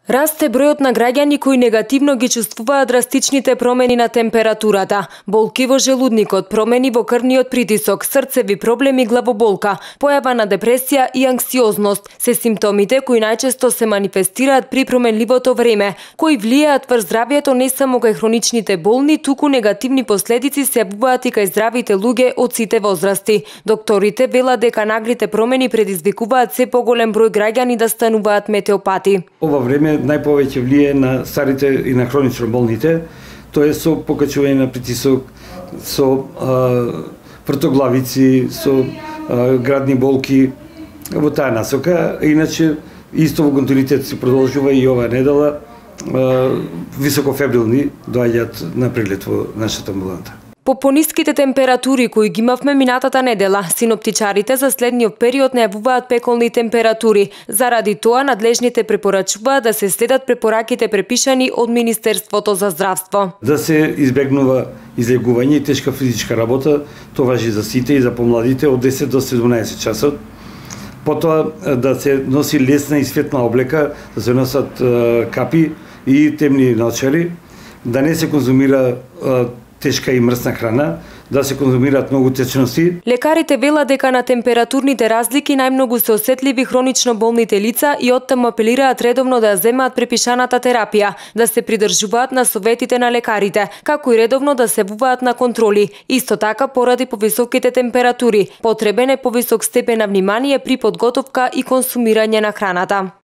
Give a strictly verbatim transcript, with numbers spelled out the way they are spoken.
Расте бројот на граѓани кои негативно ги чувствуваат драстичните промени на температурата, болки во желудникот, промени во крвниот притисок, срцеви проблеми, главоболка, појава на депресија и анксиозност се симптомите кои најчесто се манифестираат при променливото време, кои влијаат врз здравјето не само кај хроничните болни, туку негативни последици се јавуваат и кај здравите луѓе од сите возрасти. Докторите велат дека наглите промени предизвикуваат се поголем број граѓани да стануваат метеопати. Ова време најповеќе влијае на старите и на хронично болните, тоа е со покачување на притисок, со а, вртоглавици, со а, градни болки, во таа насока. Иначе, исто во континуитет се продолжува и оваа недела, високофебрилни доаѓаат на преглед во нашата амбуланта. По пониските температури кои ги имавме минатата недела, синоптичарите за следниот период најавуваат пеколни температури. Заради тоа, надлежните препорачуваат да се следат препораките препишани од Министерството за здравство. Да се избегнува излегување и тешка физичка работа, тоа важи за сите и за помладите од десет до седумнаесет часот. Потоа да се носи лесна и светла облека, да се носат капи и темни наочари, да не се конзумира тешка и мрсна храна, да се конзумираат многу течности. Лекарите велат дека на температурните разлики најмногу се осетливи хронично болните лица и оттаму апелираат редовно да ја земаат препишаната терапија, да се придржуваат на советите на лекарите, како и редовно да се јавуваат на контроли. Исто така, поради повисоките температури, потребен е повисок степен на внимание при подготовка и консумирање на храната.